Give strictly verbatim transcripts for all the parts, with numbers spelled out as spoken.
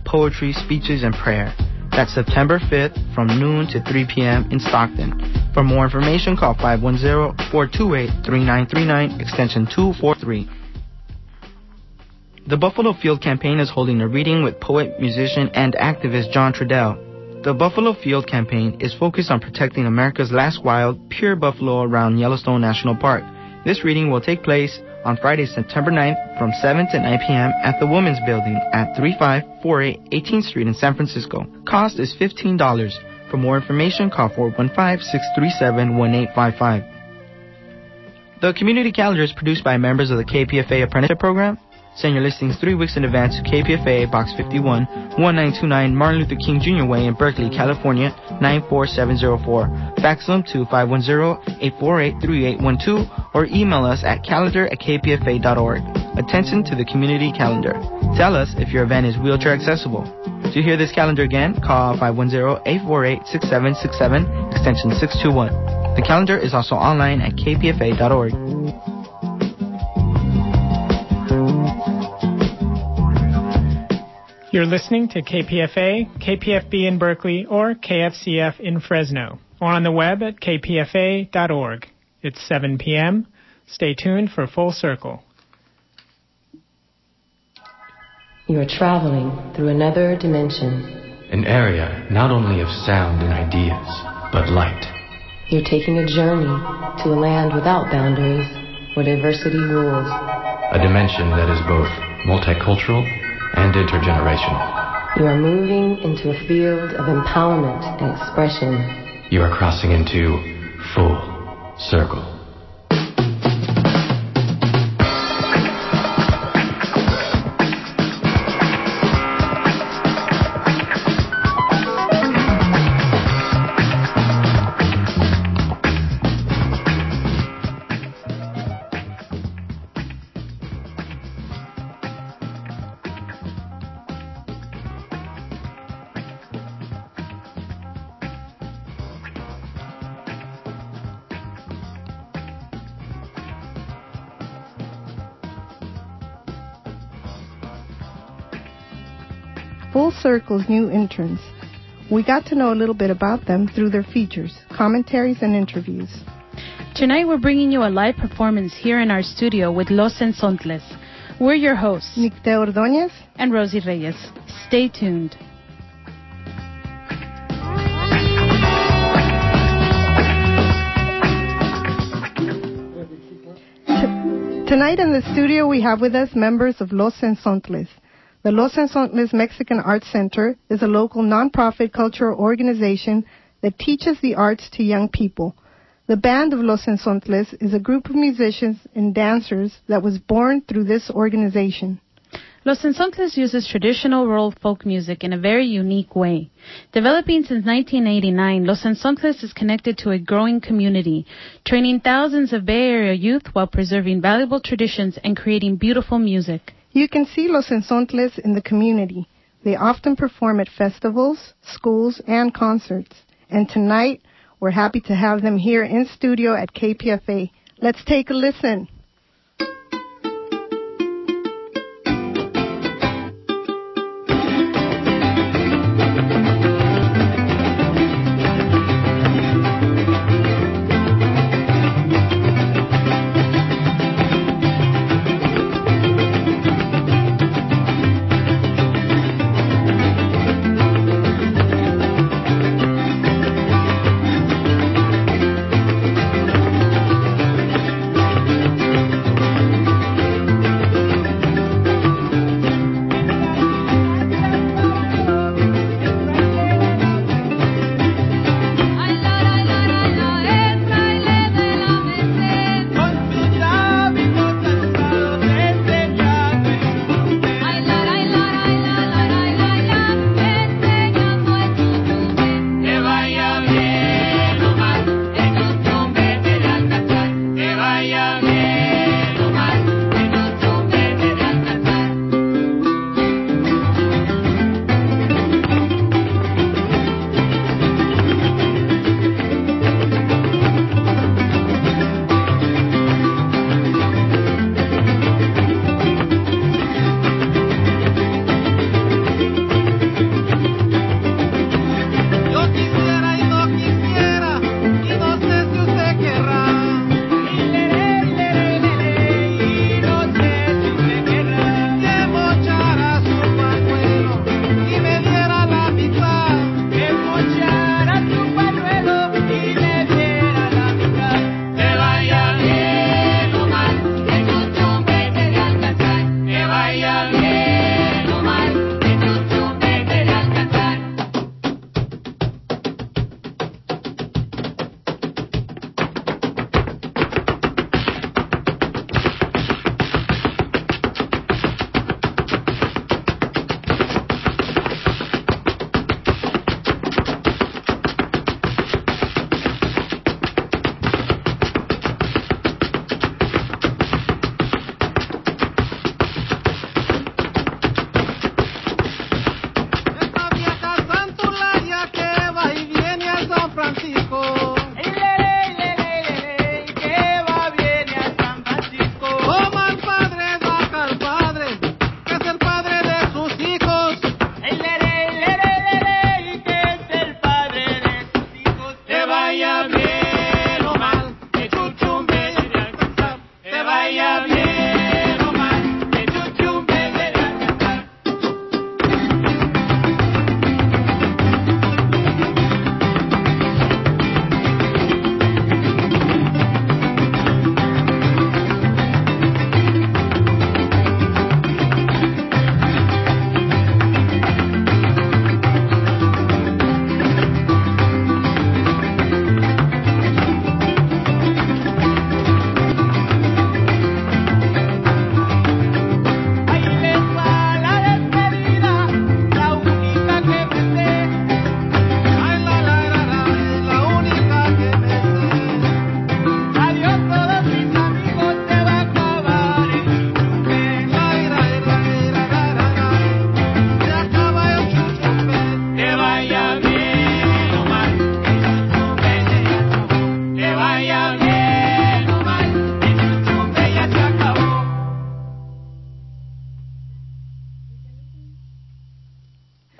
poetry, speeches, and prayer. That's September fifth from noon to three p.m. in Stockton. For more information, call five one zero, four two eight, three nine three nine, extension two four three. The Buffalo Field Campaign is holding a reading with poet, musician, and activist John Trudell. The Buffalo Field Campaign is focused on protecting America's last wild, pure buffalo around Yellowstone National Park. This reading will take place on Friday, September ninth from seven to nine p.m. at the Women's Building at thirty-five forty-eight eighteenth Street in San Francisco. Cost is fifteen dollars. For more information, call four one five, six three seven, one eight five five. The community calendar is produced by members of the K P F A Apprenticeship Program. Send your listings three weeks in advance to K P F A, Box fifty-one, one nine two nine Martin Luther King Junior Way in Berkeley, California, nine four seven zero four. Fax them to five one zero, eight four eight, three eight one two or email us at calendar at k p f a dot org. Attention to the community calendar. Tell us if your event is wheelchair accessible. To hear this calendar again, call five one zero, eight four eight, six seven six seven, extension six two one. The calendar is also online at k p f a dot org. You're listening to K P F A, K P F B in Berkeley, or K F C F in Fresno, or on the web at k p f a dot org. It's seven p.m. Stay tuned for Full Circle. You are traveling through another dimension. An area not only of sound and ideas, but light. You're taking a journey to a land without boundaries, where diversity rules. A dimension that is both multicultural and intergenerational. You are moving into a field of empowerment and expression. You are crossing into Full Circle. Full Circle's new interns. We got to know a little bit about them through their features, commentaries, and interviews. Tonight we're bringing you a live performance here in our studio with Los Cenzontles. We're your hosts, Nictea Ordóñez and Rosie Reyes. Stay tuned. T- tonight in the studio we have with us members of Los Cenzontles. The Los Cenzontles Mexican Art Center is a local nonprofit cultural organization that teaches the arts to young people. The band of Los Cenzontles is a group of musicians and dancers that was born through this organization. Los Cenzontles uses traditional rural folk music in a very unique way. Developing since nineteen eighty-nine, Los Cenzontles is connected to a growing community, training thousands of Bay Area youth while preserving valuable traditions and creating beautiful music. You can see Los Cenzontles in the community. They often perform at festivals, schools, and concerts. And tonight, we're happy to have them here in studio at K P F A. Let's take a listen.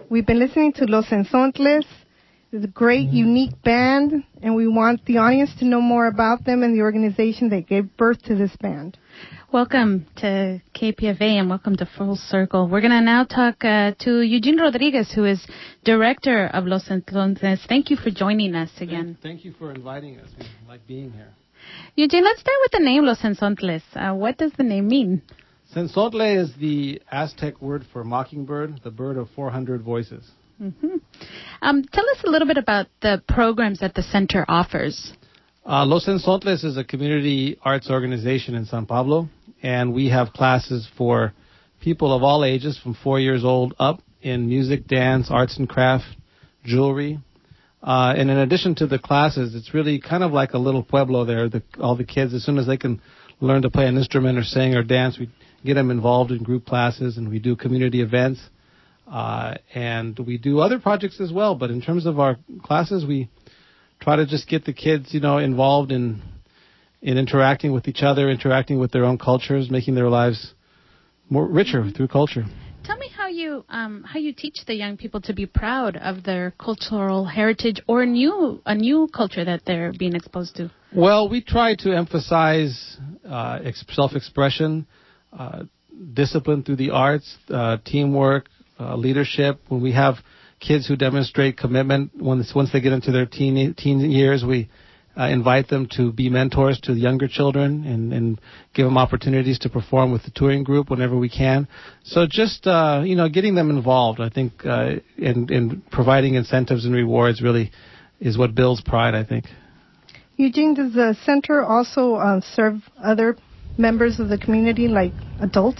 We've been listening to Los Cenzontles. It's a great, mm-hmm. unique band, and we want the audience to know more about them and the organization that gave birth to this band. Welcome to K P F A and welcome to Full Circle. We're going to now talk uh, to Eugene Rodriguez, who is director of Los Cenzontles. Thank you for joining us again. Thank, thank you for inviting us. We like being here. Eugene, let's start with the name Los Cenzontles. Uh, what does the name mean? Cenzontle is the Aztec word for mockingbird, the bird of four hundred voices. Mm-hmm. Um, tell us a little bit about the programs that the center offers. Uh, Los Cenzontles is a community arts organization in San Pablo, and we have classes for people of all ages from four years old up in music, dance, arts and craft, jewelry. Uh, and in addition to the classes, it's really kind of like a little pueblo there. The, all the kids, as soon as they can learn to play an instrument or sing or dance, we get them involved in group classes, and we do community events. Uh, and we do other projects as well, but in terms of our classes, we try to just get the kids, you know, involved in in interacting with each other, interacting with their own cultures, making their lives more richer through culture. Tell me how you um, how you teach the young people to be proud of their cultural heritage or new a new culture that they're being exposed to. Well, we try to emphasize uh, self-expression, uh, discipline through the arts, uh, teamwork. Uh, leadership. When we have kids who demonstrate commitment, once once they get into their teen teen years, we uh, invite them to be mentors to the younger children and, and give them opportunities to perform with the touring group whenever we can. So just uh, you know, getting them involved, I think, uh, and, and providing incentives and rewards really is what builds pride, I think. Eugene, does the center also uh, serve other members of the community, like adults?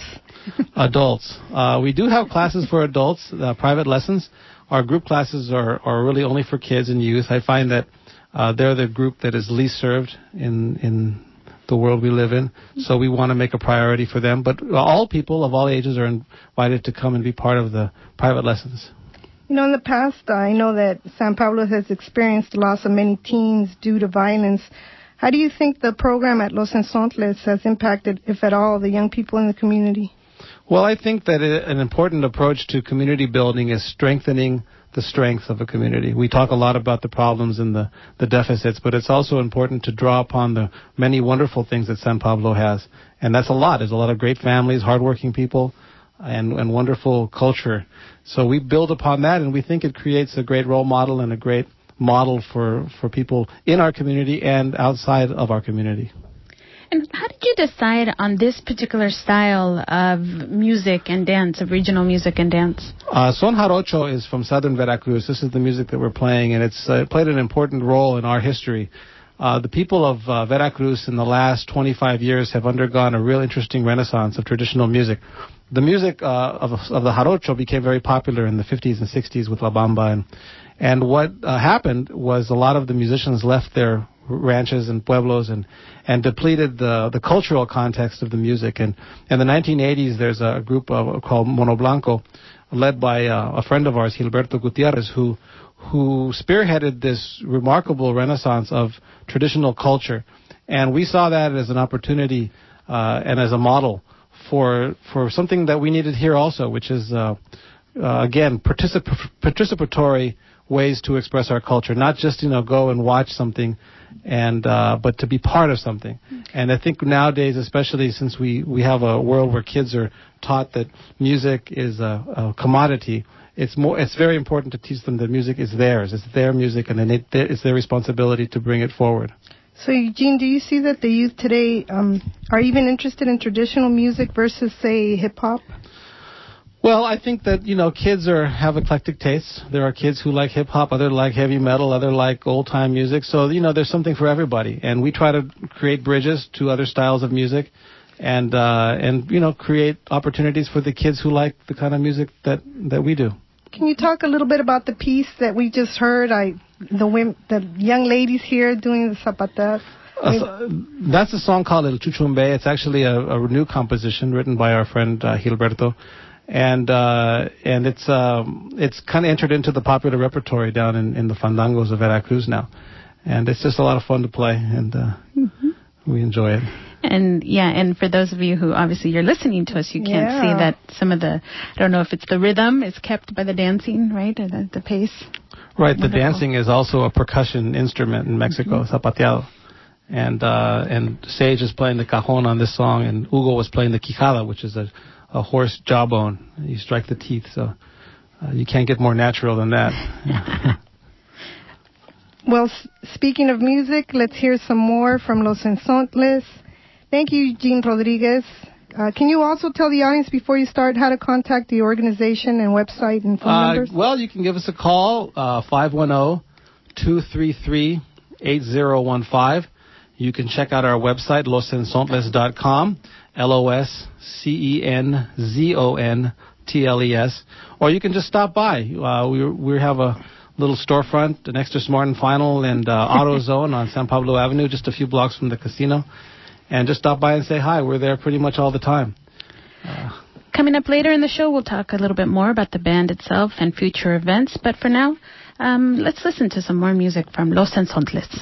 Adults. Uh, we do have classes for adults, uh, private lessons. Our group classes are, are really only for kids and youth. I find that uh, they're the group that is least served in in the world we live in. So we want to make a priority for them. But all people of all ages are invited to come and be part of the private lessons. You know, in the past, I know that San Pablo has experienced the loss of many teens due to violence. How do you think the program at Los Cenzontles has impacted, if at all, the young people in the community? Well, I think that an important approach to community building is strengthening the strengths of a community. We talk a lot about the problems and the, the deficits, but it's also important to draw upon the many wonderful things that San Pablo has. And that's a lot. There's a lot of great families, hardworking people, and, and wonderful culture. So we build upon that, and we think it creates a great role model and a great model for, for people in our community and outside of our community. And how did you decide on this particular style of music and dance, of regional music and dance? Uh, Son Jarocho is from southern Veracruz. This is the music that we're playing, and it's uh, played an important role in our history. Uh, the people of uh, Veracruz in the last twenty-five years have undergone a real interesting renaissance of traditional music. The music uh, of, of the Jarocho became very popular in the fifties and sixties with La Bamba, and, and what uh, happened was a lot of the musicians left their ranches and pueblos and, and depleted the, the cultural context of the music. And in the nineteen eighties, there's a group of, called Mono Blanco, led by uh, a friend of ours, Gilberto Gutierrez, who who spearheaded this remarkable renaissance of traditional culture. And we saw that as an opportunity uh, and as a model for for something that we needed here also, which is, uh, uh, again, particip- participatory ways to express our culture, not just, you know, go and watch something, and uh, but to be part of something. And I think nowadays, especially since we, we have a world where kids are taught that music is a, a commodity, it's more it's very important to teach them that music is theirs, it's their music, and it, it's their responsibility to bring it forward. So, Eugene, do you see that the youth today um, are even interested in traditional music versus, say, hip-hop? Well, I think that, you know, kids are have eclectic tastes. There are kids who like hip-hop, others like heavy metal, others like old-time music. So, you know, there's something for everybody. And we try to create bridges to other styles of music and, uh, and you know, create opportunities for the kids who like the kind of music that, that we do. Can you talk a little bit about the piece that we just heard? I the women, the young ladies here doing the zapatas. Uh, that's a song called El Chuchumbe. It's actually a, a new composition written by our friend uh, Gilberto. And uh, and it's um, it's kind of entered into the popular repertory down in, in the fandangos of Veracruz now, and it's just a lot of fun to play, and uh, mm-hmm. we enjoy it. And yeah, and for those of you who obviously you're listening to us, you can't Yeah. see that some of the, I don't know if it's the rhythm is kept by the dancing, right, or the, the pace. Right, the Wonderful. dancing is also a percussion instrument in Mexico, Mm-hmm. zapateado. And uh, and Sage is playing the cajon on this song, and Hugo was playing the quijada, which is a, a horse jawbone. You strike the teeth, so uh, you can't get more natural than that. Well, s- speaking of music, let's hear some more from Los Cenzontles. Thank you, Jean Rodriguez. Uh, can you also tell the audience before you start how to contact the organization and website and phone Uh, numbers? well, you can give us a call, uh, five one zero, two three three, eight zero one five. You can check out our website, los cenzontles dot com, L O S C E N Z O N T L E S. Or you can just stop by. Uh, we we have a little storefront, an Extra Smart and Final and uh, AutoZone on San Pablo Avenue, just a few blocks from the casino. And just stop by and say hi. We're there pretty much all the time. Uh, Coming up later in the show, we'll talk a little bit more about the band itself and future events. But for now, um, let's listen to some more music from Los Cenzontles.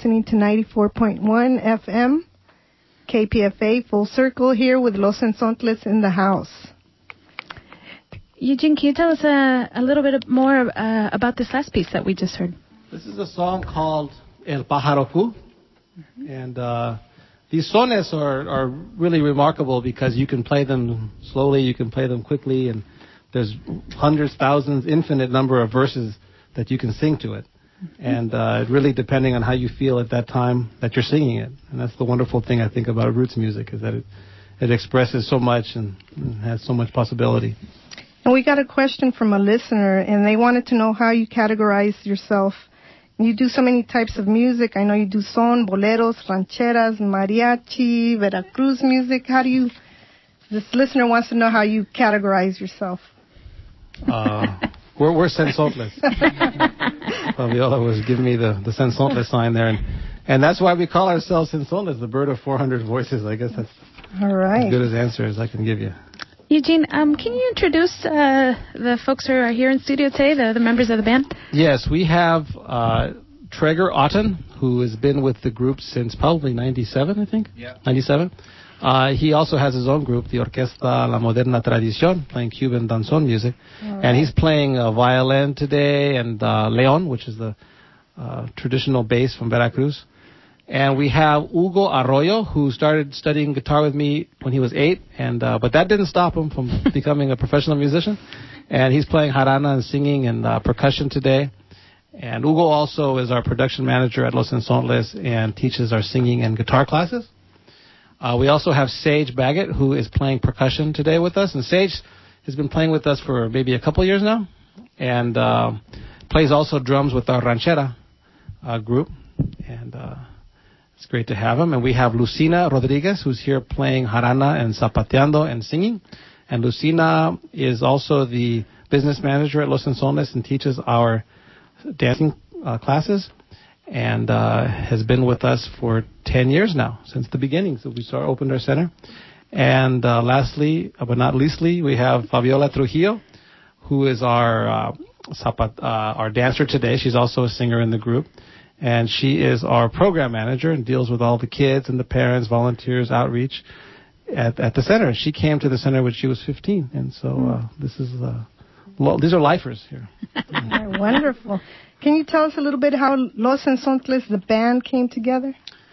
listening to ninety-four point one F M, K P F A, Full Circle, here with Los Cenzontles in the house. Eugene, can you tell us a, a little bit more uh, about this last piece that we just heard? This is a song called El Pájaro Q. And uh, these sones are, are really remarkable because you can play them slowly, you can play them quickly, and there's hundreds, thousands, infinite number of verses that you can sing to it. And uh, really depending on how you feel at that time that you're singing it. And that's the wonderful thing, I think, about roots music, is that it, it expresses so much and, and has so much possibility. And we got a question from a listener, and they wanted to know how you categorize yourself. You do so many types of music. I know you do son, boleros, rancheras, mariachi, Veracruz music. How do you... This listener wants to know how you categorize yourself. Uh, we're, we're Cenzontles. Fabiola was giving me the, the Cenzontles sign there. And, and that's why we call ourselves Cenzontles, the bird of four hundred voices. I guess that's All right. as good as answer as I can give you. Eugene, um, can you introduce uh, the folks who are here in studio today, the, the members of the band? Yes, we have uh, Traeger Otten, who has been with the group since probably ninety-seven, I think? Yeah. ninety-seven. Uh, he also has his own group, the Orquesta La Moderna Tradición, playing Cuban danzón music. Right. And he's playing uh, violin today and uh, león, which is the uh, traditional bass from Veracruz. And we have Hugo Arroyo, who started studying guitar with me when he was eight, and uh, but that didn't stop him from becoming a professional musician. And he's playing jarana and singing and uh, percussion today. And Hugo also is our production manager at Los Cenzontles and teaches our singing and guitar classes. Uh, we also have Sage Baggett, who is playing percussion today with us. And Sage has been playing with us for maybe a couple years now, and uh, plays also drums with our ranchera uh, group. And uh, it's great to have him. And we have Lucina Rodriguez, who's here playing jarana and zapateando and singing. And Lucina is also the business manager at Los Cenzontles and teaches our dancing uh, classes, and uh, has been with us for ten years now, since the beginning. So we started, opened our center. And uh, lastly, but not leastly, we have Fabiola Trujillo, who is our uh, zapat, uh, our dancer today. She's also a singer in the group. And she is our program manager and deals with all the kids and the parents, volunteers, outreach at, at the center. She came to the center when she was fifteen. And so uh, this is uh, lo- these are lifers here. Wonderful. Can you tell us a little bit how Los Cenzontles, the band, came together?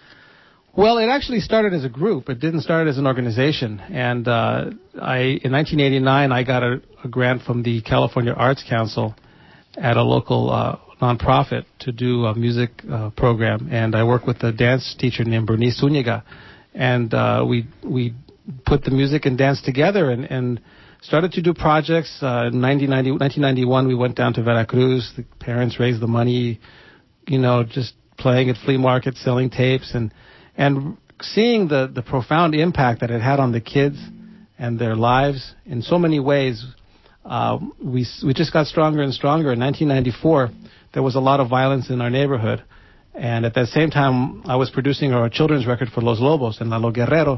Well, it actually started as a group. It didn't start as an organization. And uh, I, in nineteen eighty-nine, I got a, a grant from the California Arts Council at a local uh, nonprofit to do a music uh, program. And I worked with a dance teacher named Bernice Zuniga. And uh, we we put the music and dance together and, and started to do projects. Uh, in nineteen ninety-one, we went down to Veracruz. The parents raised the money, you know, just playing at flea markets, selling tapes, and and seeing the, the profound impact that it had on the kids and their lives in so many ways. Uh, we we just got stronger and stronger. In nineteen ninety-four, there was a lot of violence in our neighborhood. And at that same time, I was producing our children's record for Los Lobos and Lalo Guerrero.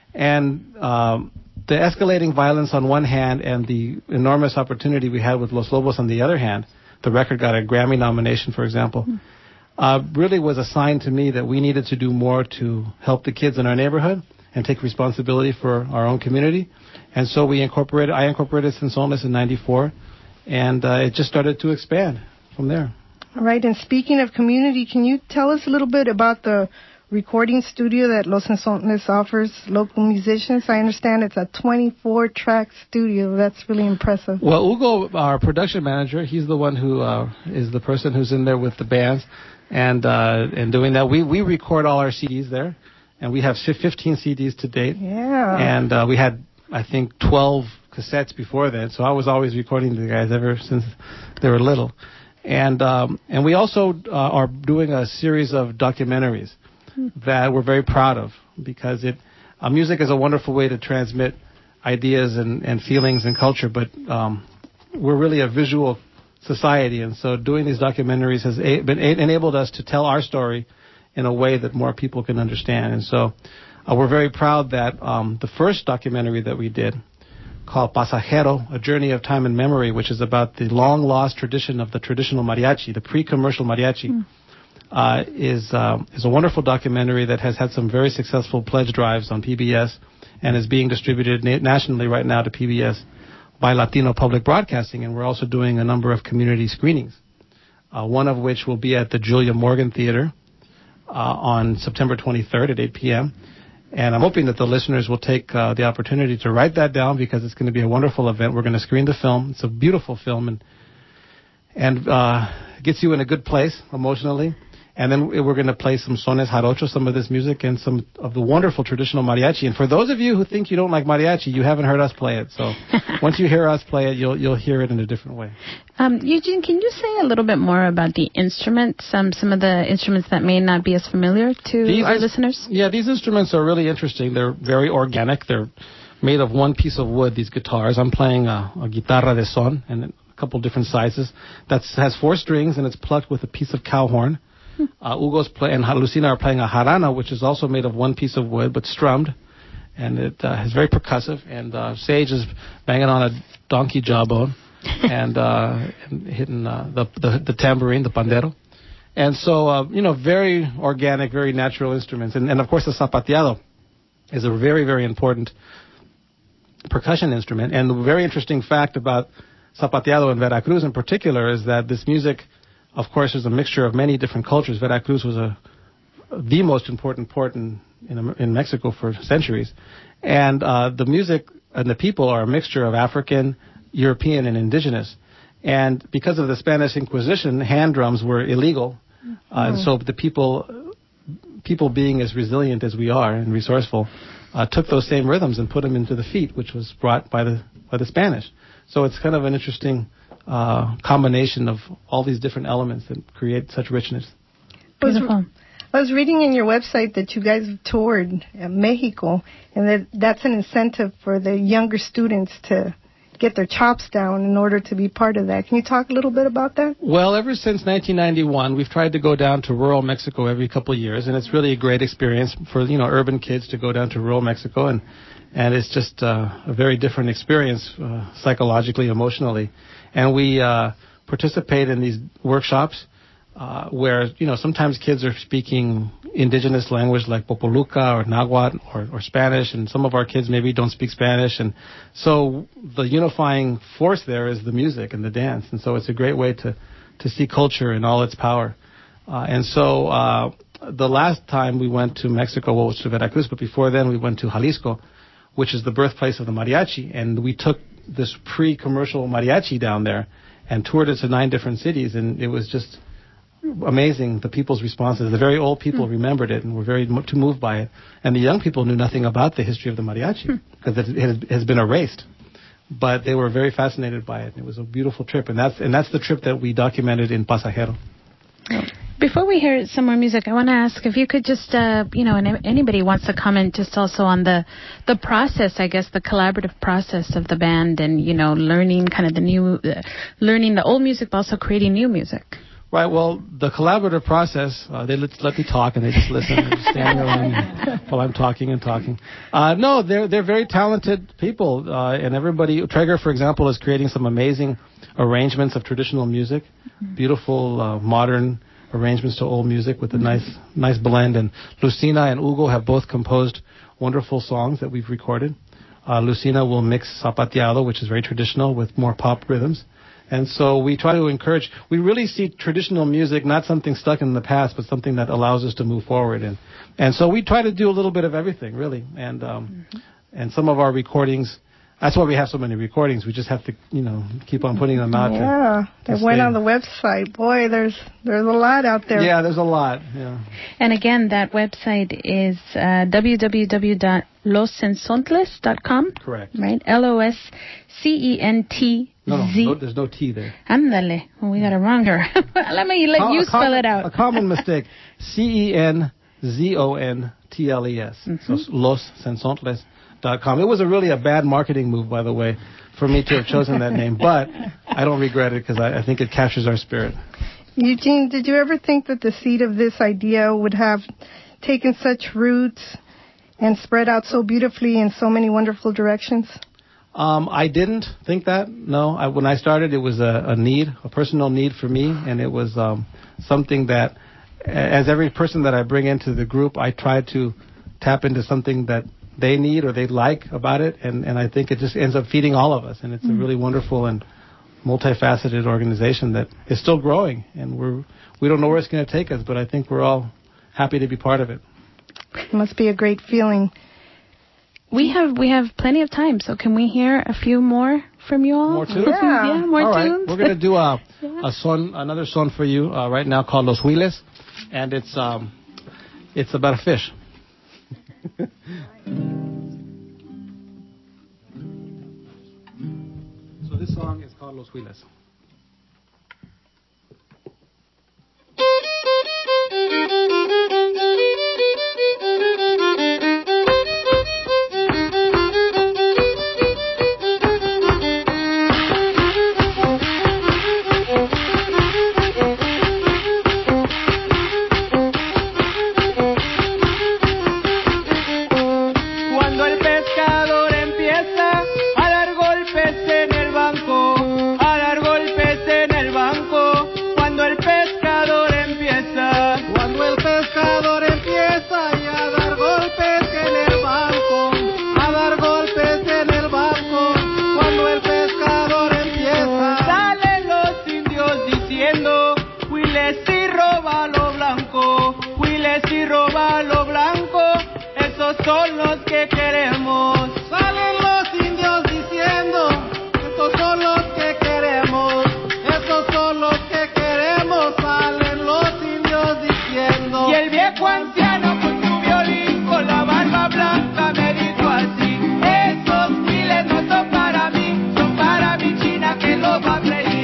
And um, the escalating violence on one hand and the enormous opportunity we had with Los Lobos on the other hand, the record got a Grammy nomination, for example, mm. uh, really was a sign to me that we needed to do more to help the kids in our neighborhood and take responsibility for our own community. And so we incorporated, I incorporated Cenzontles in ninety-four, and uh, it just started to expand from there. All right, and speaking of community, can you tell us a little bit about the recording studio that Los Cenzontles offers local musicians? I understand it's a twenty-four track studio. That's really impressive. Well, Hugo, our production manager, he's the one who uh, is the person who's in there with the bands and uh, and doing that. We we record all our C Ds there, and we have fifteen C Ds to date. Yeah. And uh, we had, I think, twelve cassettes before that, so I was always recording the guys ever since they were little. And um, and we also uh, are doing a series of documentaries that we're very proud of, because it uh, music is a wonderful way to transmit ideas and, and feelings and culture, but um, we're really a visual society, and so doing these documentaries has a, been a, enabled us to tell our story in a way that more people can understand. And so uh, we're very proud that um, the first documentary that we did, called Pasajero, A Journey of Time and Memory, which is about the long-lost tradition of the traditional mariachi, the pre-commercial mariachi. Mm. uh, is um, is a wonderful documentary that has had some very successful pledge drives on P B S and is being distributed na- nationally right now to P B S by Latino Public Broadcasting, and we're also doing a number of community screenings, uh, one of which will be at the Julia Morgan Theater uh, on September twenty-third at eight p.m., and I'm hoping that the listeners will take uh, the opportunity to write that down because it's going to be a wonderful event. We're going to screen the film. It's a beautiful film and and uh, gets you in a good place emotionally. And then we're going to play some sones jarochos, some of this music, and some of the wonderful traditional mariachi. And for those of you who think you don't like mariachi, you haven't heard us play it. So once you hear us play it, you'll you'll hear it in a different way. Um, Eugene, can you say a little bit more about the instruments, um, some of the instruments that may not be as familiar to these our is, listeners? Yeah, these instruments are really interesting. They're very organic. They're made of one piece of wood, these guitars. I'm playing a, a guitarra de son, and a couple different sizes. That has four strings, and it's plucked with a piece of cow horn. Uh, Hugo's play and Lucina are playing a jarana, which is also made of one piece of wood but strummed, and it uh, is very percussive. And uh, Sage is banging on a donkey jawbone and, uh, and hitting uh, the, the the tambourine, the pandero. And so, uh, you know, very organic, very natural instruments. And, and of course, the zapateado is a very, very important percussion instrument. And the very interesting fact about zapateado in Veracruz in particular is that this music, of course, is a mixture of many different cultures. Veracruz was a the most important port in in, in Mexico for centuries, and uh, the music and the people are a mixture of African, European, and indigenous. And because of the Spanish Inquisition, hand drums were illegal, mm-hmm. uh, and so the people, people being as resilient as we are and resourceful, uh, took those same rhythms and put them into the feet, which was brought by the by the Spanish. So it's kind of an interesting Uh, combination of all these different elements that create such richness. Beautiful. I was reading in your website that you guys have toured in Mexico, and that that's an incentive for the younger students to get their chops down in order to be part of that. Can you talk a little bit about that? Well, ever since nineteen ninety-one, we've tried to go down to rural Mexico every couple of years, and it's really a great experience for, you know, urban kids to go down to rural Mexico, and and it's just uh, a very different experience uh, psychologically, emotionally. And we uh, participate in these workshops uh, where, you know, sometimes kids are speaking indigenous language like Popoluca or Nahuatl or, or Spanish, and some of our kids maybe don't speak Spanish. And so the unifying force there is the music and the dance. And so it's a great way to, to see culture in all its power. Uh, and so uh, the last time we went to Mexico, well, it was to Veracruz, but before then we went to Jalisco, which is the birthplace of the mariachi. And we took this pre-commercial mariachi down there and toured it to nine different cities, and it was just amazing, the people's responses. The very old people mm. remembered it and were very mo- too moved by it, and the young people knew nothing about the history of the mariachi mm. because it, it has been erased, but they were very fascinated by it. It was a beautiful trip, and that's and that's the trip that we documented in Pasajero. Before we hear some more music, I want to ask if you could just, uh, you know, and anybody wants to comment just also on the the process, I guess, the collaborative process of the band and, you know, learning kind of the new, uh, learning the old music, but also creating new music. Right. Well, the collaborative process, uh, they let, let me talk and they just listen and just stand around while I'm talking and talking. Uh, no, they're they're very talented people, uh, and everybody. Traeger, for example, is creating some amazing arrangements of traditional music, mm-hmm. beautiful uh, modern arrangements to old music with a nice nice blend. And Lucina and Hugo have both composed wonderful songs that we've recorded. Uh, Lucina will mix zapateado, which is very traditional, with more pop rhythms. And so we try to encourage, we really see traditional music not something stuck in the past, but something that allows us to move forward. And and so we try to do a little bit of everything, really. And um, mm-hmm. and some of our recordings, that's why we have so many recordings. We just have to, you know, keep on putting them out. Yeah, to, to they went stay. on the website. Boy, there's there's a lot out there. Yeah, there's a lot. Yeah. And again, that website is uh, w w w dot los cenzontles dot com. Correct. Right? L O S C E N T Z. No, no, no, there's no T there. Ándale. Well, we got it wrong here. Let me let you spell common, it out. A common mistake. C E N Z O N T L E S. Mm-hmm. So Los Cenzontles dot com. It was a really a bad marketing move, by the way, for me to have chosen that name, but I don't regret it because I, I think it captures our spirit. Eugene, did you ever think that the seed of this idea would have taken such roots and spread out so beautifully in so many wonderful directions? Um, I didn't think that, no. I, when I started, it was a, a need, a personal need for me, and it was um, something that as every person that I bring into the group, I try to tap into something that they need or they like about it, and, and I think it just ends up feeding all of us, and it's mm-hmm. a really wonderful and multifaceted organization that is still growing, and we're we don't know where it's going to take us, but I think we're all happy to be part of it. It must be a great feeling. We have we have plenty of time, so can we hear a few more from you all? More tunes? Yeah, yeah more all tunes. Right. We're going to do a, yeah. a song, another song for you uh, right now called Los Huiles, and it's um, it's about a fish. So this song is called Los Huiles. Son los que queremos. Salen los indios diciendo, estos son los que queremos. Estos son los que queremos. Salen los indios diciendo. Y el viejo anciano con su violín, con la barba blanca, me dijo así: esos miles no son para mí, son para mi china que los va a freír.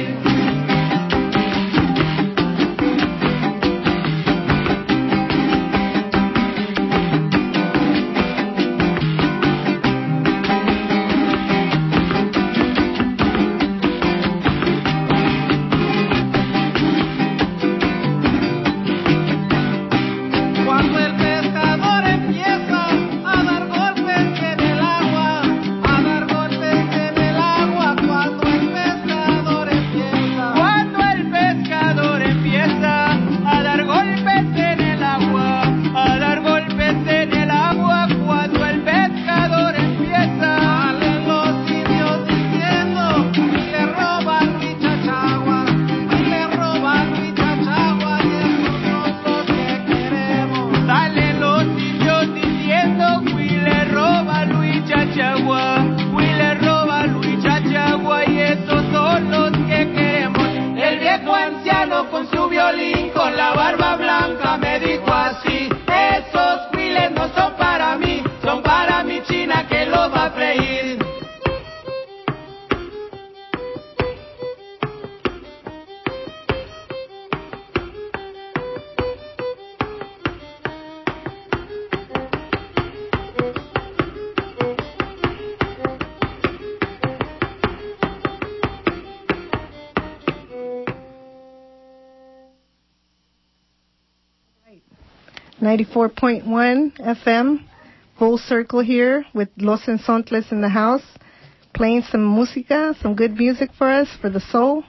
ninety-four point one F M, full circle here with Los Cenzontles in the house, playing some música, some good music for us, for the soul.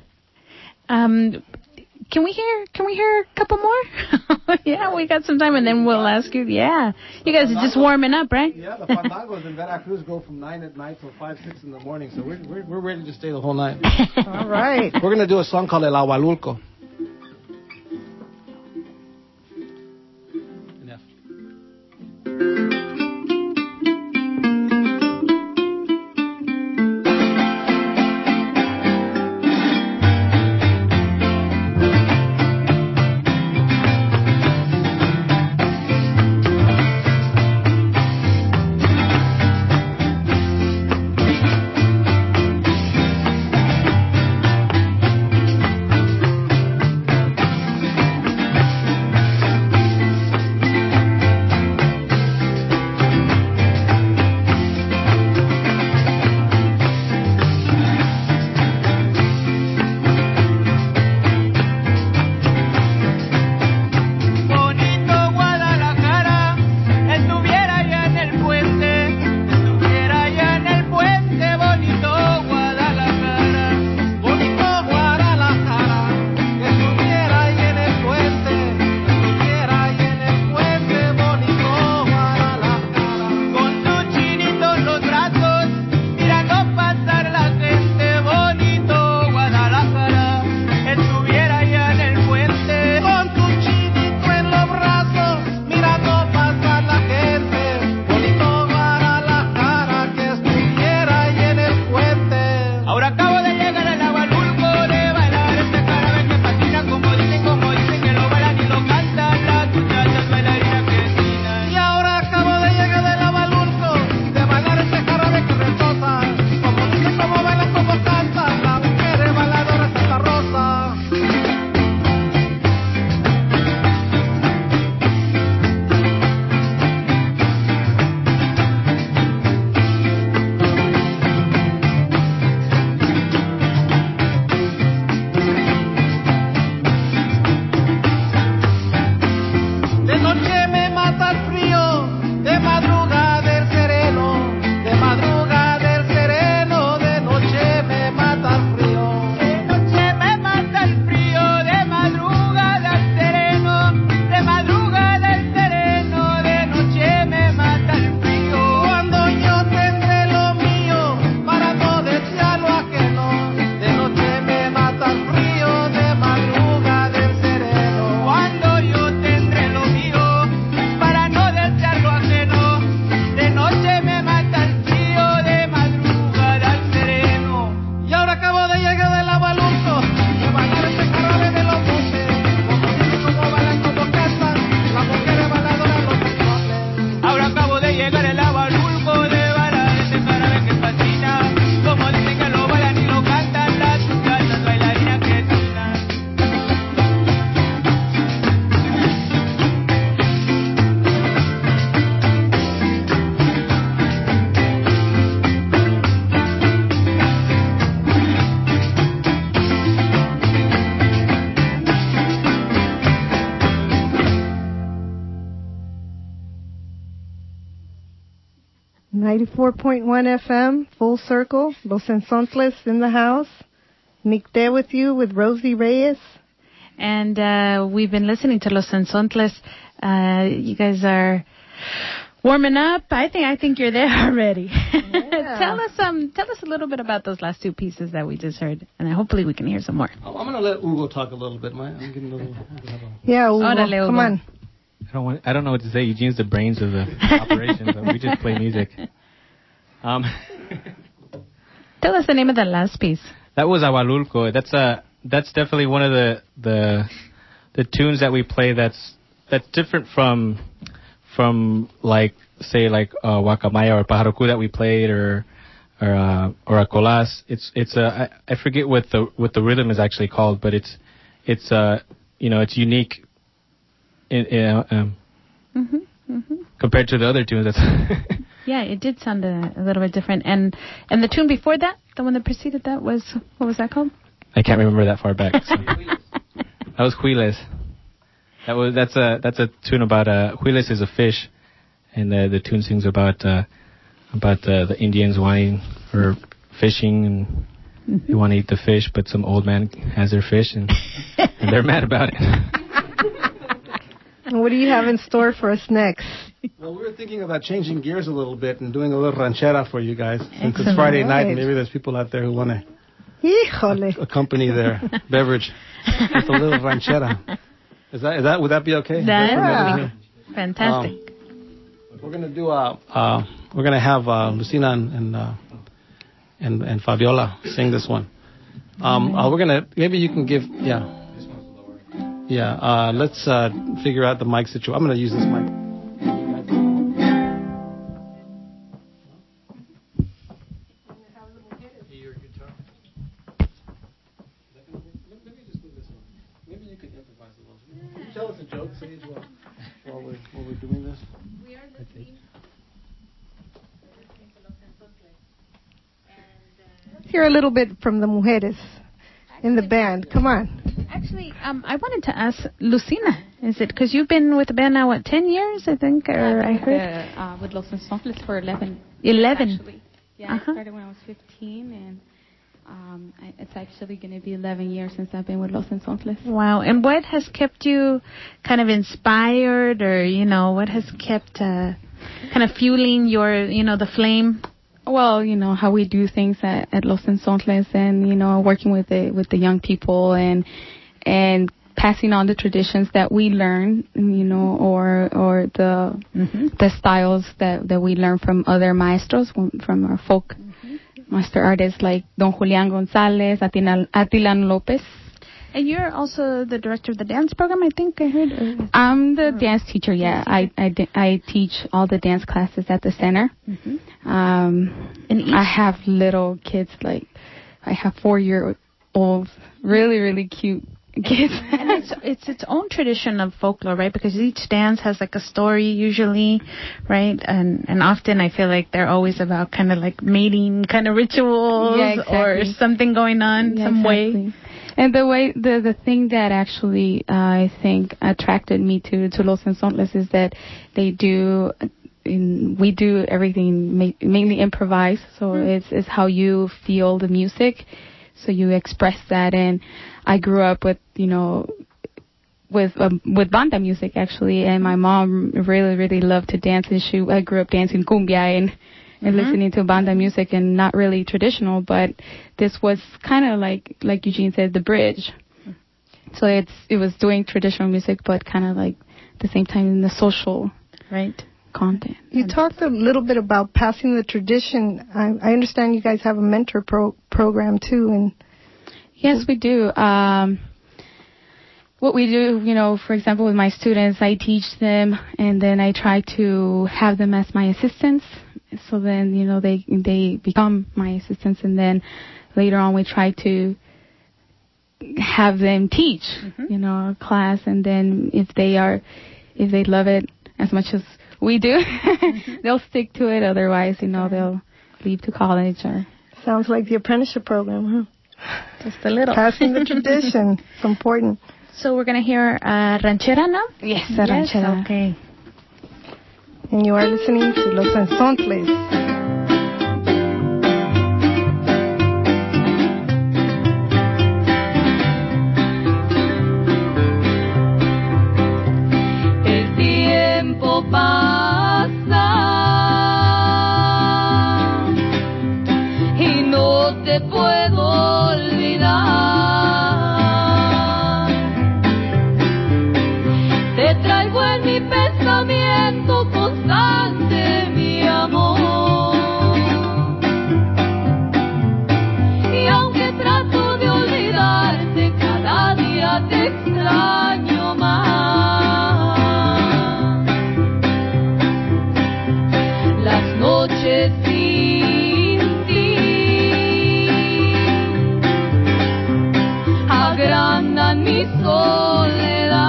Um, can we hear? Can we hear a couple more? Yeah, we got some time, and then we'll ask you. Yeah, you guys are just warming up, right? Yeah, the fandangos in Veracruz go from nine at night till five, six in the morning, so we're we're, we're ready to stay the whole night. All right. We're gonna do a song called El Agualulco. ninety-four point one F M, Full Circle, Los Cenzontles in the house. Nick there with you with Rosie Reyes. And uh, we've been listening to Los Cenzontles. Uh, you guys are warming up. I think I think you're there already. Yeah. tell us um tell us a little bit about those last two pieces that we just heard, and hopefully we can hear some more. I'm going to let Hugo talk a little bit. I'm getting a little. Yeah, Hugo, Orale, Hugo. Come on. I don't want. I don't know what to say. Eugene's the brains of the operation, but we just play music. Um, tell us the name of that last piece. That was Agualulco. That's a. That's definitely one of the the the tunes that we play. That's that's different from from like say like uh, Guacamaya or Pajarocu that we played or or uh, or a colas. It's it's a I, I forget what the what the rhythm is actually called, but it's it's uh you know it's unique. In, in, uh, um, mm-hmm, mm-hmm. compared to the other tunes. That's yeah, it did sound a, a little bit different. And and the tune before that, the one that preceded that was what was that called? I can't remember that far back. So. That was Huiles. That was that's a that's a tune about uh Huiles is a fish, and uh, the tune sings about uh, about uh, the Indians wanting or fishing and mm-hmm. they want to eat the fish, but some old man has their fish and, and they're mad about it. What do you have in store for us next? Well, we were thinking about changing gears a little bit and doing a little ranchera for you guys. Since Excellent. It's Friday Right. night, and maybe there's people out there who want to Híjole. accompany their beverage with a little ranchera. Is that, is that, would that be okay? That Is that is fantastic. Um, we're going to do a, uh, we're going to have uh, Lucina and and, uh, and and Fabiola sing this one. Um, uh, we're going to, maybe you can give, yeah. Yeah, uh, let's uh, figure out the mic situation. I'm going to use this mic. Maybe you could improvise a little. Can you tell us a joke, Sage, while, while, we're, while we're doing this? We are listening. Let's hear a little bit from the mujeres in the band. Come on. Actually, um, I wanted to ask Lucina. Is it because you've been with the band now, what, ten years, I think? Or I heard? Uh, uh, with Los Cenzontles for eleven. eleven. Actually. Yeah, Uh-huh. I started when I was fifteen, and um, I, it's actually going to be eleven years since I've been with Los Cenzontles. Wow. And what has kept you kind of inspired, or, you know, what has kept uh, kind of fueling your, you know, the flame? Well, you know, how we do things at, at Los Cenzontles, and, you know, working with the with the young people and and passing on the traditions that we learn, you know, or or the mm-hmm. the styles that, that we learn from other maestros, from, from our folk mm-hmm. master artists like Don Julián González, Atilan, Atilan López. And you're also the director of the dance program, I think I heard. Or... I'm the dance teacher, yeah. I, I, I teach all the dance classes at the center. Mm-hmm. Um, and each... I have little kids, like, I have four-year-olds, really, really cute kids. And it's, it's its own tradition of folklore, right? Because each dance has, like, a story, usually, right? And and often I feel like they're always about kind of, like, mating kind of rituals yeah, exactly. or something going on yeah, some exactly. way. And the way the the thing that actually uh, I think attracted me to to Los Cenzontles is that they do in, we do everything ma- mainly improvised, so mm. it's it's how you feel the music, so you express that. And I grew up with you know with um, with banda music actually, and my mom really really loved to dance, and she I grew up dancing cumbia and. and mm-hmm. listening to banda music, and not really traditional, but this was kind of like, like Eugene said, the bridge. So it's it was doing traditional music, but kind of like at the same time in the social right content. You talked a little bit about passing the tradition. I, I understand you guys have a mentor pro- program too, and yes, we do. Um, what we do, you know, for example, with my students, I teach them, and then I try to have them as my assistants. So then, you know, they they become my assistants, and then later on we try to have them teach, mm-hmm. you know, a class, and then if they are, if they love it as much as we do, mm-hmm. they'll stick to it. Otherwise, you know, they'll leave to college or. Sounds like the apprenticeship program, huh? Just a little. Passing the tradition. It's important. So we're going to hear uh, ranchera now? Yes, yes, ranchera. Okay. And you are listening to Los Cenzontles. olvidar. Te traigo en mi pensamiento constante, mi amor. Y aunque trato de olvidarte, cada día te extraño más. Las noches sin ti agrandan mi soledad.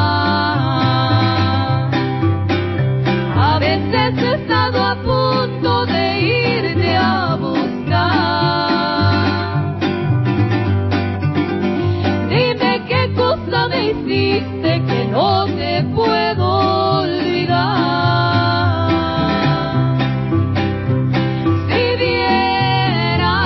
A veces he estado a punto de irte a buscar. Dime qué cosa me hiciste que no te puedo olvidar. Si vieras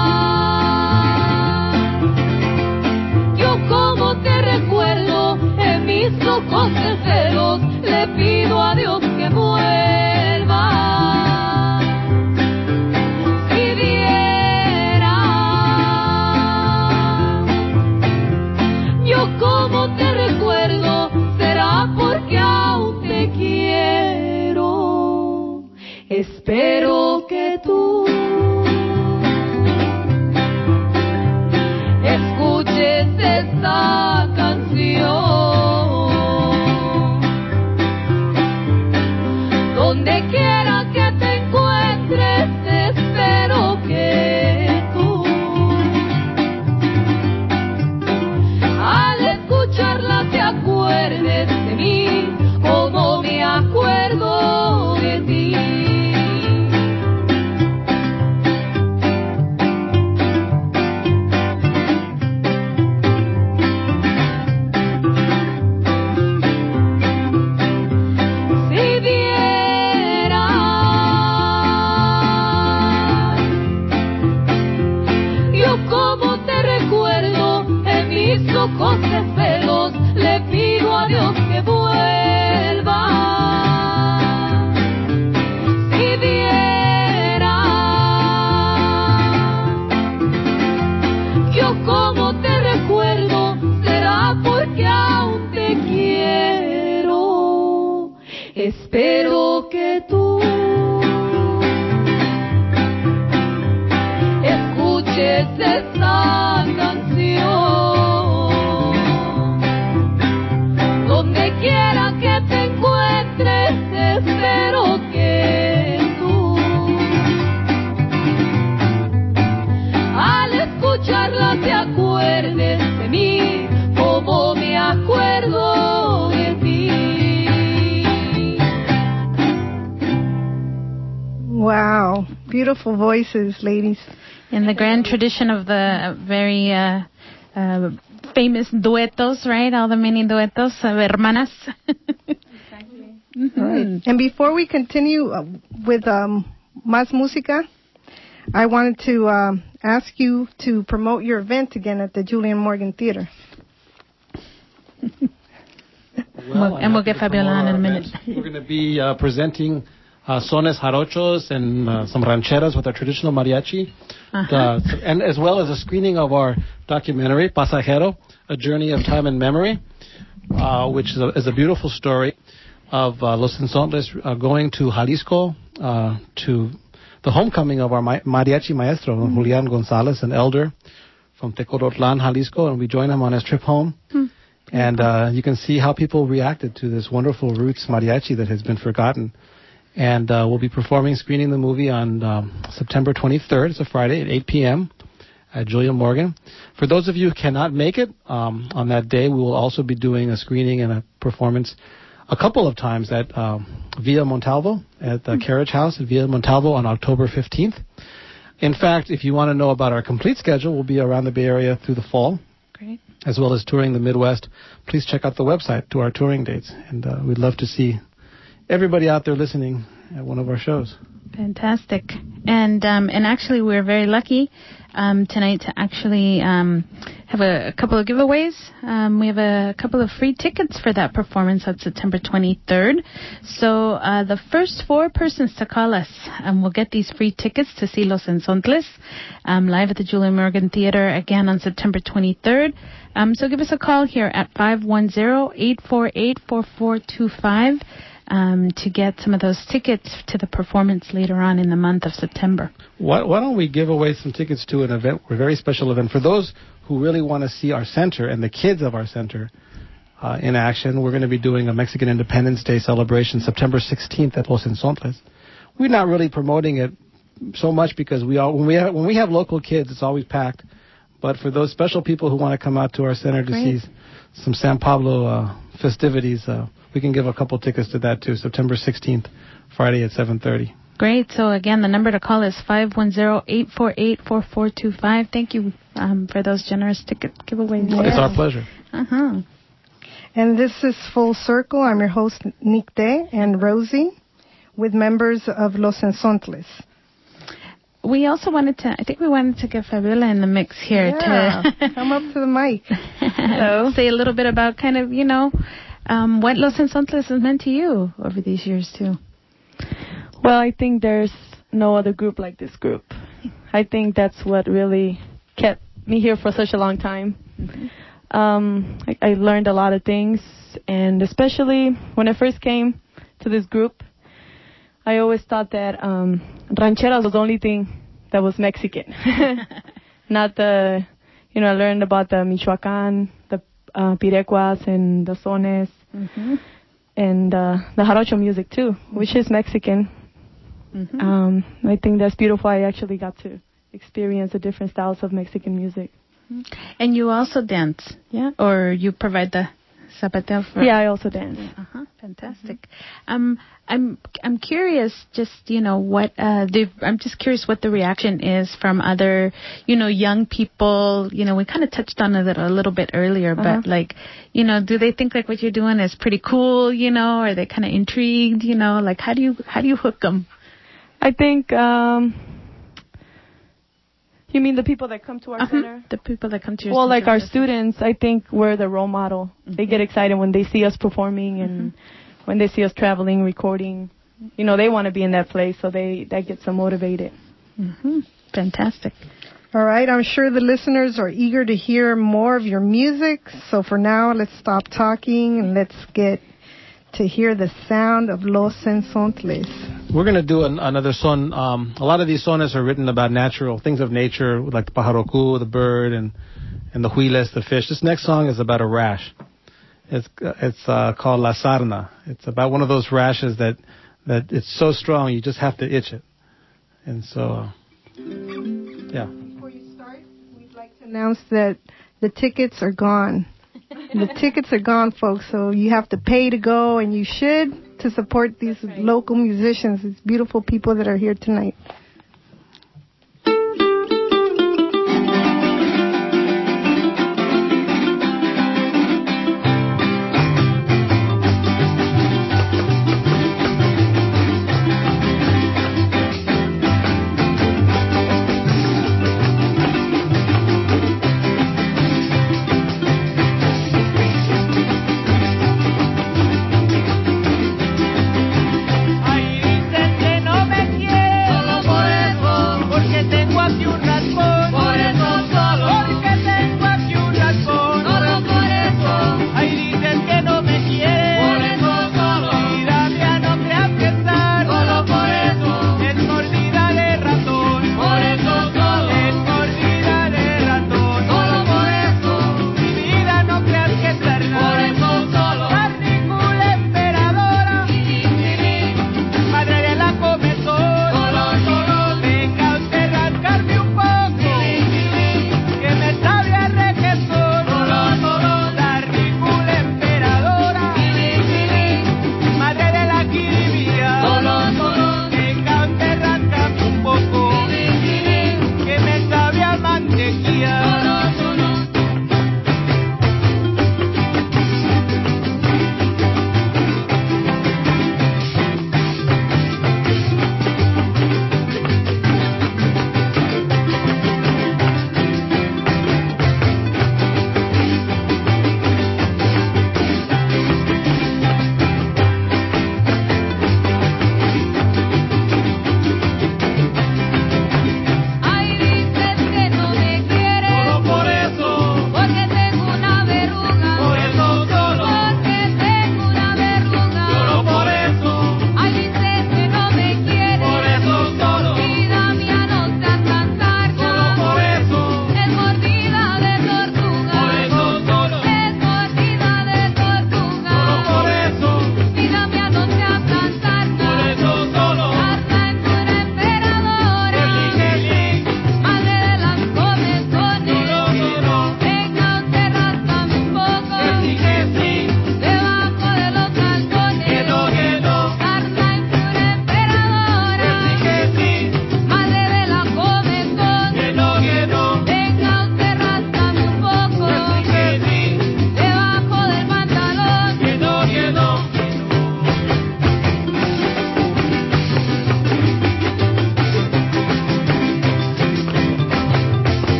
yo como te recuerdo en mis ojos celos, le pido a Dios que vuelva. Si vieras yo como te recuerdo, será porque aún te quiero. Espero que tú escuches esta canción. Donde quiera que te encuentres, espero que tú, al escucharla, te acuerdes de mí como me acuerdo de ti. Si vieras yo como te recuerdo en mis ojos de celos, le pido a Dios que vuelva. Si vieras yo como te recuerdo, será porque aún te quiero. Espero que tú escuches esta canción. Donde quiera que te encuentres, espero que tú, al escucharla, te acuerdes de mí como me acuerdo de ti. Wow. Beautiful voices, ladies. In the grand tradition of the very uh, uh, famous duetos, right? All the many duetos of hermanas. Mm-hmm. Right. And before we continue uh, with um, Más Música, I wanted to um, ask you to promote your event again at the Julian Morgan Theater. Well, and we'll get Fabiola on in a minute. We're going to be uh, presenting uh, sones jarochos and uh, some rancheras with our traditional mariachi, Uh-huh. uh, and as well as a screening of our documentary, Pasajero, A Journey of Time and Memory, uh, which is a, is a beautiful story of uh, Los Cenzontles uh, going to Jalisco uh, to the homecoming of our ma- mariachi maestro, mm-hmm. Julian Gonzalez, an elder from Tecolotlan, Jalisco, and we join him on his trip home. Mm-hmm. And uh, you can see how people reacted to this wonderful roots mariachi that has been forgotten. And uh, we'll be performing, screening the movie on um, September twenty-third. It's a Friday at eight p.m. at Julian Morgan. For those of you who cannot make it, um, on that day, we will also be doing a screening and a performance a couple of times at um, Villa Montalvo, at the mm-hmm. Carriage House at Villa Montalvo on October fifteenth. In fact, if you want to know about our complete schedule, we'll be around the Bay Area through the fall. Great. As well as touring the Midwest. Please check out the website to our touring dates. And uh, we'd love to see everybody out there listening at one of our shows. Fantastic. And um, and actually, we're very lucky um, tonight to actually um, have a, a couple of giveaways. Um, we have a couple of free tickets for that performance on September twenty-third. So uh, the first four persons to call us um, will get these free tickets to see Los Cenzontles um, live at the Julia Morgan Theater again on September twenty-third. Um, so give us a call here at five one zero, eight four eight, four four two five um, to get some of those tickets to the performance later on in the month of September. Why, why don't we give away some tickets to an event, a very special event for those who really want to see our center and the kids of our center uh, in action. We're going to be doing a Mexican Independence Day celebration September sixteenth at Los Cenzontles. We're not really promoting it so much because we all when we have, when we have local kids, it's always packed. But for those special people who want to come out to our center to Great. see some San Pablo uh, festivities, uh, we can give a couple tickets to that too. September sixteenth, Friday at seven thirty. Great. So, again, the number to call is five one zero, eight four eight, four four two five. Thank you um, for those generous ticket giveaways. Yeah. It's our pleasure. Uh-huh. And this is Full Circle. I'm your host, Nick Day and Rosie, with members of Los Cenzontles. We also wanted to, I think we wanted to get Fabiola in the mix here. Yeah. To Come up to the mic. Hello. Say a little bit about kind of, you know, um, what Los Cenzontles has meant to you over these years, too. Well, I think there's no other group like this group. I think that's what really kept me here for such a long time. Mm-hmm. Um, I, I learned a lot of things, and especially when I first came to this group, I always thought that um, rancheras was the only thing that was Mexican. Not the, you know, I learned about the Michoacan, the uh, pirecuas and the sones, mm-hmm. and uh, the jarocho music too, which is Mexican. Mm-hmm. Um, I think that's beautiful. I actually got to experience the different styles of Mexican music. And you also dance, yeah? Or you provide the zapateo for... Yeah, I also dance. Uh-huh. Fantastic. Mm-hmm. Um, I'm I'm curious, just, you know, what... Uh, I'm just curious what the reaction is from other, you know, young people. You know, we kind of touched on it a little bit earlier, uh-huh. but, like, you know, do they think, like, what you're doing is pretty cool, you know? Are they kind of intrigued, you know? Like, how do you how do you hook them? I think, um, you mean the people that come to our uh-huh. center? The people that come to your well, center. Well, like our students, I think we're the role model. Mm-hmm. They get excited when they see us performing and mm-hmm. when they see us traveling, recording. You know, they want to be in that place, so they that gets them motivated. Mm-hmm. Fantastic. All right, I'm sure the listeners are eager to hear more of your music. So for now, let's stop talking and let's get to hear the sound of Los Cenzontles. We're going to do an, another son. Um, a lot of these sones are written about natural things of nature, like the pajarocu, the bird, and and the huiles, the fish. This next song is about a rash. It's it's uh, called La Sarna. It's about one of those rashes that that it's so strong you just have to itch it. And so, uh, yeah. Before you start, we'd like to announce that the tickets are gone. The tickets are gone, folks, so you have to pay to go, and you should, to support these local musicians, these beautiful people that are here tonight. Ay, dicen que no me quiere, solo por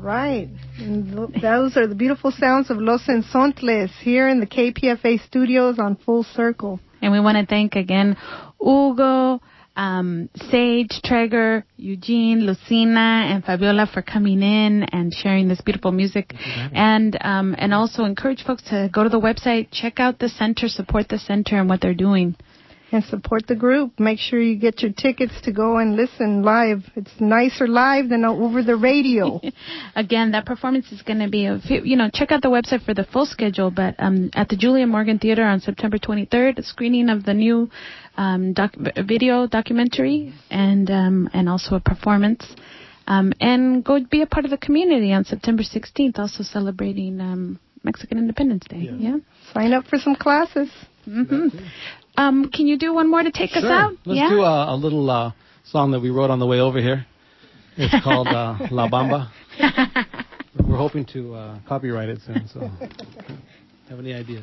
right. And those are the beautiful sounds of Los Cenzontles here in the K P F A studios on Full Circle. And we want to thank again Hugo, um, Sage, Traeger, Eugene, Lucina, and Fabiola for coming in and sharing this beautiful music. And um, and also encourage folks to go to the website, check out the center, support the center and what they're doing. And support the group. Make sure you get your tickets to go and listen live. It's nicer live than over the radio. Again, that performance is going to be, a, you know, check out the website for the full schedule. But um, at the Julia Morgan Theater on September twenty-third, a screening of the new um, doc- video documentary and um, and also a performance. Um, and go be a part of the community on September sixteenth, also celebrating um, Mexican Independence Day. Yeah. yeah. Sign up for some classes. Mm-hmm. Um, can you do one more to take sure. us out? Let's yeah? do a, a little uh, song that we wrote on the way over here. It's called uh, La Bamba. We're hoping to uh, copyright it soon, so have any ideas?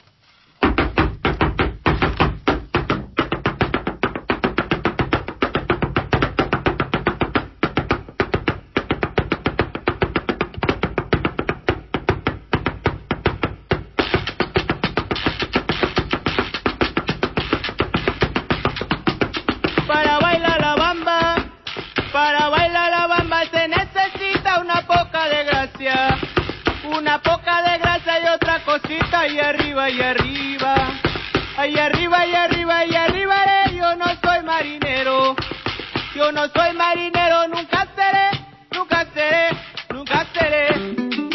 Una poca de grasa y otra cosita y arriba y arriba, ahí arriba y arriba y arriba haré. Yo no soy marinero, yo no soy marinero, nunca seré, nunca seré, nunca seré.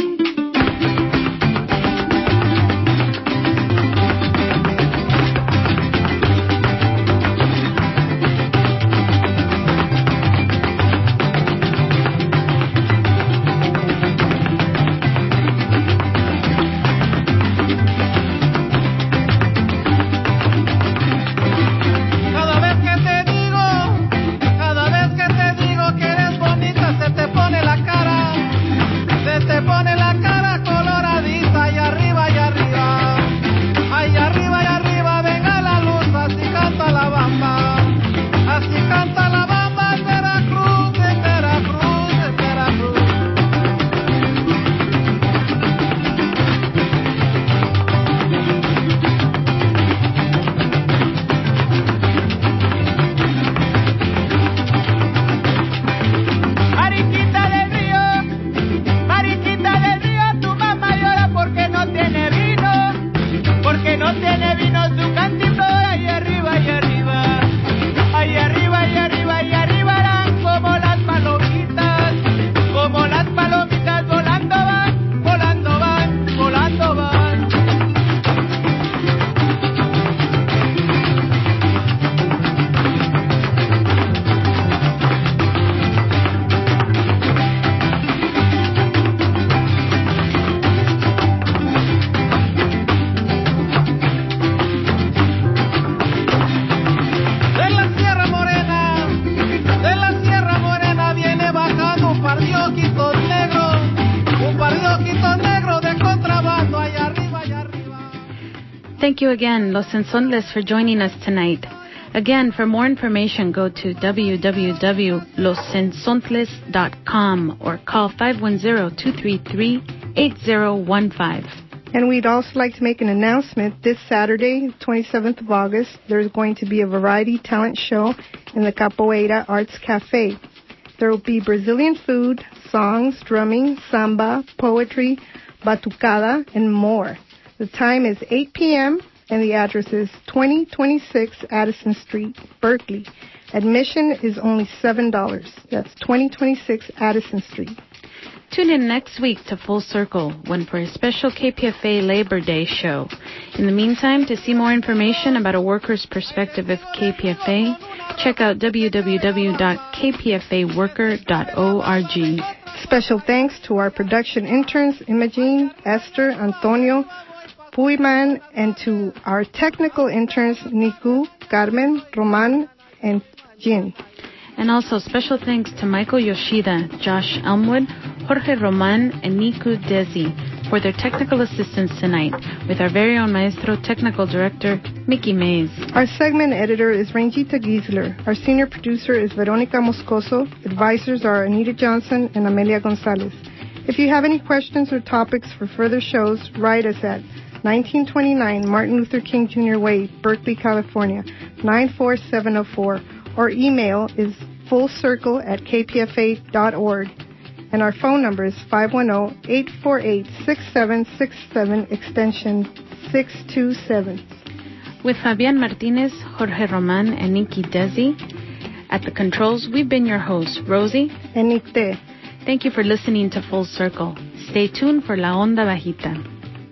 Thank you again, Los Cenzontles, for joining us tonight. Again, for more information, go to w w w dot los cenzontles dot com or call five one zero, two three three, eight zero one five. And we'd also like to make an announcement. This Saturday, twenty-seventh of August, there's going to be a variety talent show in the Capoeira Arts Cafe. There will be Brazilian food, songs, drumming, samba, poetry, batucada, and more. The time is eight p.m. and the address is twenty twenty-six Addison Street, Berkeley. Admission is only seven dollars. That's twenty twenty-six Addison Street. Tune in next week to Full Circle, when for a special K P F A Labor Day show. In the meantime, to see more information about a worker's perspective of K P F A, check out w w w dot k p f a worker dot org. Special thanks to our production interns, Imogene, Esther, Antonio, Puyman, and to our technical interns, Niku, Carmen, Roman, and Jin. And also special thanks to Michael Yoshida, Josh Elmwood, Jorge Roman, and Niku Desi for their technical assistance tonight, with our very own Maestro Technical Director, Mickey Mays. Our segment editor is Rangita Giesler. Our senior producer is Veronica Moscoso. Advisors are Anita Johnson and Amelia Gonzalez. If you have any questions or topics for further shows, write us at nineteen twenty-nine Martin Luther King Junior Way, Berkeley, California, nine four seven zero four, or email is fullcircle at k p f a dot org. And our phone number is five one zero, eight four eight, six seven six seven, extension six two seven. With Fabian Martinez, Jorge Roman, and Nikki Desi at the controls, we've been your hosts, Rosie and Nicte. Thank you for listening to Full Circle. Stay tuned for La Onda Bajita.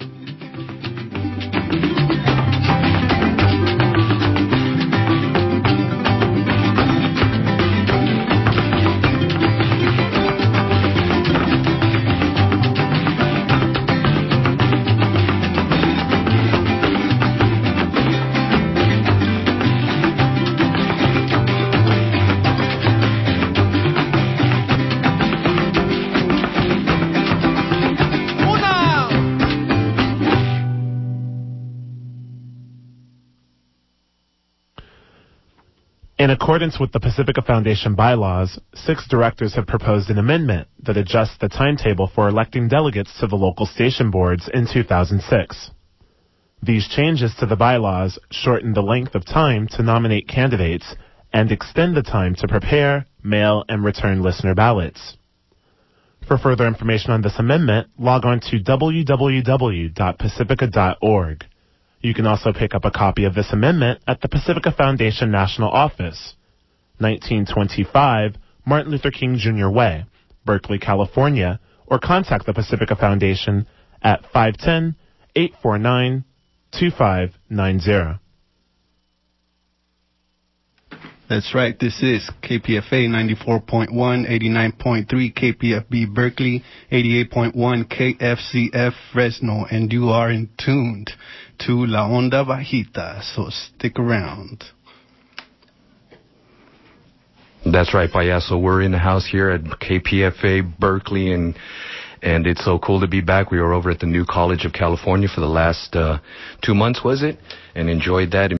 In accordance with the Pacifica Foundation bylaws, six directors have proposed an amendment that adjusts the timetable for electing delegates to the local station boards in two thousand six. These changes to the bylaws shorten the length of time to nominate candidates and extend the time to prepare, mail, and return listener ballots. For further information on this amendment, log on to w w w dot pacifica dot org. You can also pick up a copy of this amendment at the Pacifica Foundation National Office, nineteen twenty-five Martin Luther King Junior Way, Berkeley, California, or contact the Pacifica Foundation at five one zero, eight four nine, two five nine zero. That's right. This is K P F A ninety-four point one, eighty-nine point three K P F B Berkeley, eighty-eight point one K F C F Fresno, and you are in tuned to La Onda Bajita, so stick around. That's right, Payaso. We're in the house here at K P F A Berkeley, and and it's so cool to be back. We were over at the New College of California for the last uh, two months, was it? And enjoyed that.